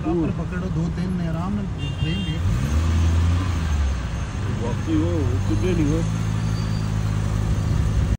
copper पकड़ो 2-3 ने आराम से ट्रेन लेट वाकई वो कितने नहीं हो